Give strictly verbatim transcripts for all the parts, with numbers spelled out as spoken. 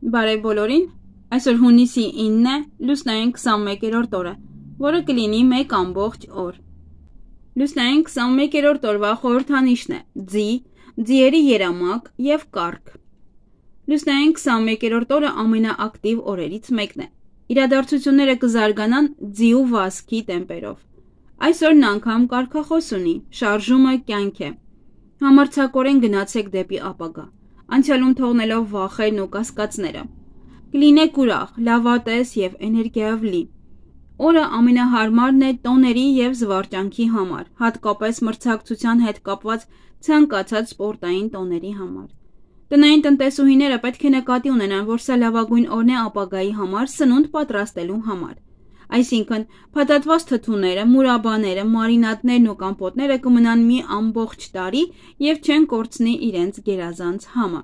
Բարև բոլորին, այսօր հունիսի իննն է, լուսնային քսանմեկերորդ օրը, որը կլինի մեկ ամբողջ օր։ Լուսնային քսանմեկերորդ օրվա խորհրդանիշն է ձի, ձիերի երամակ և կառք։ Լուսնային քսանմեկերորդ օրը ամենաակտիվ օրերից մեկն է։ Իրադարձությունները կզարգանան ձի ու վազքի տեմպերով։ Այսօրն անգամ կարգախոս ունի, շարժումը կյանք է։ Համարձակորեն գնացեք դեպի ապագա, անցյալում թողնելով վախերն ու կասկածները։ Կլինեք ուրախ, լավատես և էներգիայով լի։ Օրը ամենահարմարն է տոների և զվարճանքի համար, հատկապես մրցակցության հետ կապված ցանկացած սպորտային տոների համար։ Տնային տնտեսուհիները պետք է նկատի ունենան, որ սա լավագույն օրն է ապագայի համար սնունդ պատրաստելու համար։ Այսինքն, փաթաթված թթուները, մուրաբաները, մարինադներն ու կամպոտները կմնան մի ամբողջ տարի և չեն կորցնի իրենց գերազանց համը։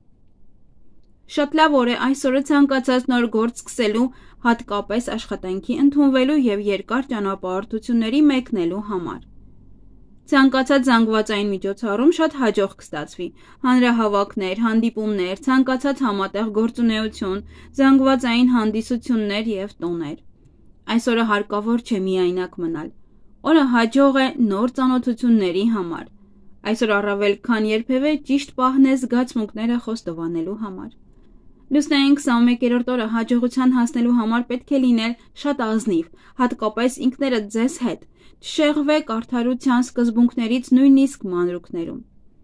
Շատ լավ օր է այս օրը ցանկացած նոր գործ սկսելու, հատկապես աշխատանքի ընդունվելու և երկար ճանապարհորդությունների մեկնելու համար։ Ցանկացած զանգվածային միջոցառում շատ հաջող կստացվի։ Հանրահավաքներ, հանդիպումներ, ցանկացած համատեղ գործունեություն, զանգվածային հանդիսություններ և տոներ։ Այս օրը հարկավոր չէ միայնակ մնալ։ Օրը հաջող է նոր ծանոթությունների համար։ Այսօր առավել քան երբևէ ճիշտ պահն է զգացմունքները խոստովանելու համար։ Լուսնային քսանմեկերորդ օրը հաջողության հասնելու համար պետք է լինել շատ ազնիվ, հատկապես ինքներդ ձեզ հետ, չշեղվեք արդարության սկզբունքներից նույնիսկ մանրուքներում։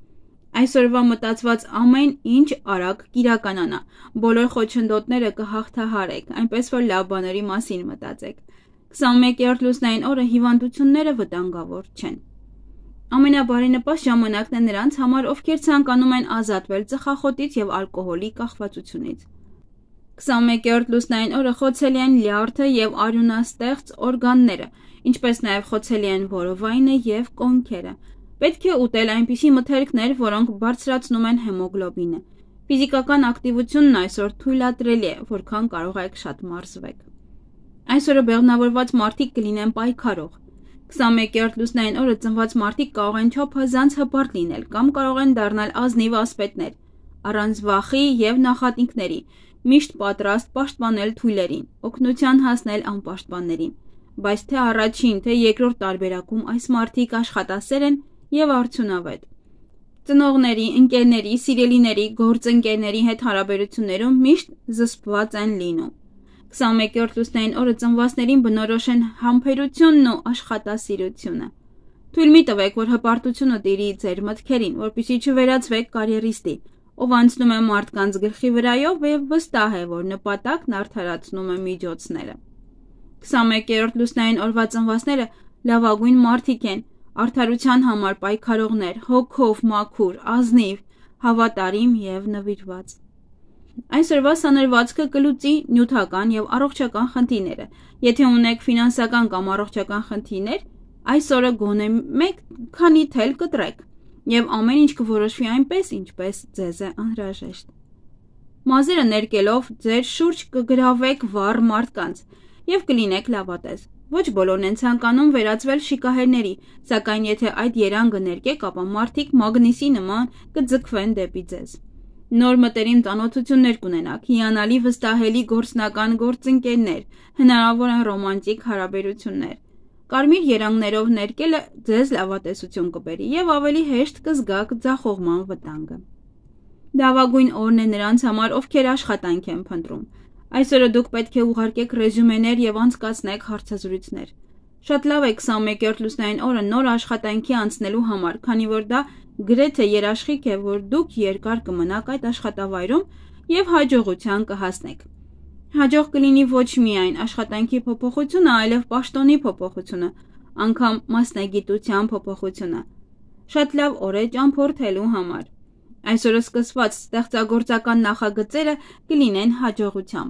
Այսօրվա մտածված ամեն ինչ արագ կիրականանա, բոլոր խոչընդոտները կհաղթահարեք, այնպես որ լավ բաների մասին մտածեք։ քսանմեկերորդ լուսնային օրը հիվանդությունները վտանգավոր չեն։ Ամենաբարենպաստ ժամանակն է նրանց համար, ովքեր ցանկանում են ազատվել ծխախոտից և ալկոհոլի կախվածությունից։ քսանմեկերորդ լուսնային օրը խոցելի են լյարդը և արյունաստեղծ օրգանները, ինչպես նաև խոցելի են որովայնը և կոնքերը։ Պետք է ուտել այնպիսի մթերքներ, որոնք բարձրացնում են հեմոգլոբինը։ Ֆիզիկական ակտիվությունն այսօր թույլատրելի է, որքան կարող եք շատ մարզվեք։ Այսօրը բեղմնավորված մարդիկ կլինեն պայքարող։ քսանմեկերորդ լուսնային օրը ծնված մարդիկ կարող են չափազանց հպարտ լինել կամ կարող են դառնալ ազնիվ ասպետներ, առանց վախի և նախատինքների, միշտ պատրաստ պաշտպանել թույլերին, օգնության հասնել անպաշտպաններին։ Բայց թե առաջին, թե երկրորդ տարբերակում այս մարդիկ աշխատասեր են և արդյունավետ։ Ծնողների, ընկերների, սիրելիների, գործընկերների հետ հարաբերություններում միշտ զսպված են լինում։ քսանմեկերորդ լուսնային օրը ծնվածներին բնորոշ են համբերությունն ու աշխատասիրությունը։ Թույլ մի տվեք, որ հպարտությունը տիրի ձեր մտքերին, որպեսզի չվերածվեք կարիերիստի, ով անցնում է մարդկանց գլխի վրայով և վստահ է, որ նպատակն արդարացնում է միջոցները։ քսանմեկերորդ լուսնային օրվա ծնվածները լավագույն մարդիկ են, արդարության համար պայքարողներ, հոգով մաքուր, ազնիվ, հավատարիմ և նվիրված։ Այսօրվա սանրվածքը կլուծի նյութական և առողջական խնդիրները։ Եթե ունեք ֆինանսական կամ առողջական խնդիրներ, այս օրը գոնե մեկ քանի թել կտրեք, և ամեն ինչ կորոշվի այնպես, ինչպես ձեզ է անհրաժեշտ։ Մազերը ներկելով ձեր շուրջ կգրավեք վառ մարդկանց և կլինեք լավատես։ Ոչ բոլորն են ցանկանում վերածվել շիկահերների, սակայն եթե այդ երանգը ներկեք, ապա մարդիկ մագնիսի նման կձգվեն դեպի ձեզ։ Նոր մտերիմ ծանոթություններ կունենաք, հիանալի վստահելի գործնական գործընկերներ, հնարավոր են ռոմանտիկ հարաբերություններ։ Կարմիր երանգներով ներկելը ձեզ լավատեսություն կբերի և ավելի հեշտ կզգաք ձախողման վտանգը։ Լավագույն օրն է նրանց համար, ովքեր աշխատանք են փնտրում։ Այսօրը դուք պետք է ուղարկեք ռեզյումեներ և անցկացնեք հարցազրույցներ։ Շատ լավ է քսանմեկերորդ լուսնային օրը նոր աշխատանքի անցնելու համար, քանի որ դա գրեթե երաշխիք է, որ դուք երկար կմնաք այդ աշխատավայրում և հաջողության կհասնեք։ Հաջող կլինի ոչ միայն աշխատանքի փոփոխությունը, այլև պաշտոնի փոփոխությունը, անգամ մասնագիտության փոփոխությունը։ Շատ լավ օր է ճամփորդելու համար։ Այսօրը սկսված ստեղծագործական նախագծերը կլինեն հաջողությամբ։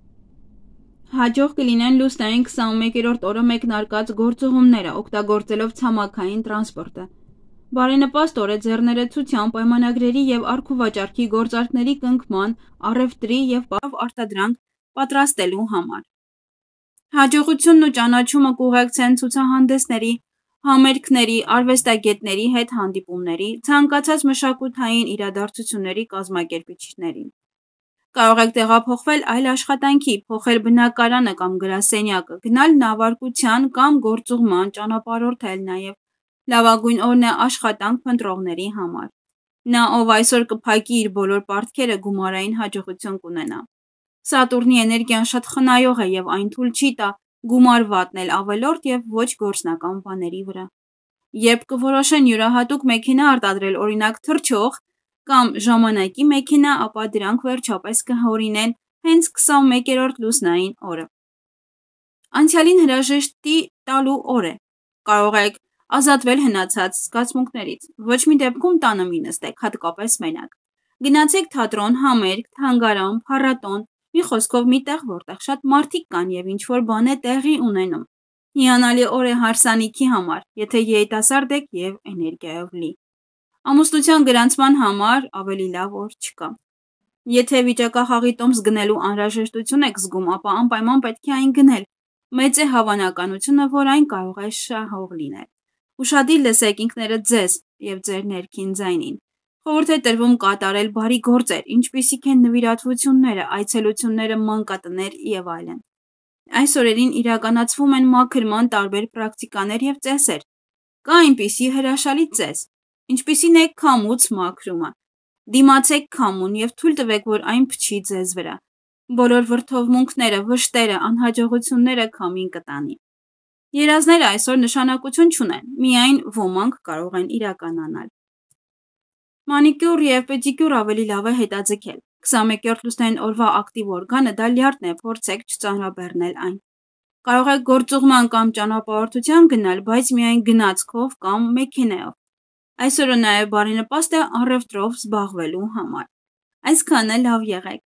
Հաջող կլինեն լուսնային քսանմեկերորդ օրը մեկնարկած գործուղումները, օգտագործելով ցամաքային տրանսպորտը։ Բարենպաստ օր է ձեռներեցության, պայմանագրերի և առքուվաճառքի գործարքների կնքման, առևտրի և արտադրանք պատրաստելու համար։ Հաջողությունն ու ճանաչումը կուղեկցեն ցուցահանդեսների, համերգների, արվեստագետների հետ հանդիպումների, ցանկացած մշակութային իրադարձությունների կազմակերպիչներին։ Կարող եք տեղափոխվել այլ աշխատանքի, փոխել բնակարանը կամ գրասենյակը, գնալ նավարկության կամ գործուղման, ճանապարհորդել նաև։ Լավագույն օրն է աշխատանք փնտրողների համար։ Նա, ով այսօր կփակի իր բոլոր պարտքերը, գումարային հաջողություն կունենա։ Սատուրնի էներգիան շատ խնայող է և այն թույլ չի տա գումար վատնել ավելորդ և ոչ գործնական բաների վրա։ Երբ կորոշեն յուրահատուկ մեքենա արտադրել, օրինակ թռչող կամ ժամանակի մեքենա, ապա դրանք վերջապես կհորինեն հենց քսանմեկերորդ լուսնային օրը։ Անցյալին հրաժեշտի տալու օր է։ Կարող եք ազատվել հնացած զգացմունքներից։ Ոչ մի դեպքում տանը մի նստեք, հատկապես մենակ։ Գնացեք թատրոն, համերգ, թանգարան, փառատոն, մի խոսքով մի տեղ, որտեղ շատ մարդիկ կան և ինչ-որ բան է տեղի ունենում։ Հիանալի օր է հարսանիքի համար, եթե երիտասարդ եք և էներգիայով լի։ Ամուսնության գրանցման համար ավելի լավ օր չկա։ Եթե վիճակախաղի տոմս գնելու անհրաժեշտություն եք զգում, ապա անպայման պետք է այն գնել։ Մեծ է հավանականությունը, որ այն կարող է շահող լինել։ Ուշադիր լսեք ինքներդ ձեզ և ձեր ներքին ձայնին։ Խորհուրդ է տրվում կատարել բարի գործեր, ինչպիսիք են նվիրատվությունները, այցելությունները, մանկատներ և այլն։ Այս օրերին իրականացվում են մաքրման տարբեր պրակտիկաներ և ծեսեր։ Կա այնպիսի հրաշալի ծես, ինչպիսին է քամուց մաքրումը։ Դիմացեք քամուն և թույլ տվեք, որ այն փչի ձեզ վրա։ Բոլոր վրդովմունքները, վշտերը, անհաջողությունները քամին կտանի։ Երազները այսօր նշանակություն չունեն, միայն ոմանք կարող են իրականանալ։ Մանիկյուր և պեդիկյուր ավելի լավ է հետաձգել։ քսանմեկերորդ լուսնային օրվա ակտիվ օրգանը դա լյարդն է, փորձեք չծանրաբեռնել այն։ Կարող եք գործուղման կամ ճանապարհորդության գնալ, բայց միայն գնացքով կամ մեքենայով։ Այսօրը նաև բարենպաստ է առևտրով զբաղվելու համար։ Այսքանը լավ եղեք։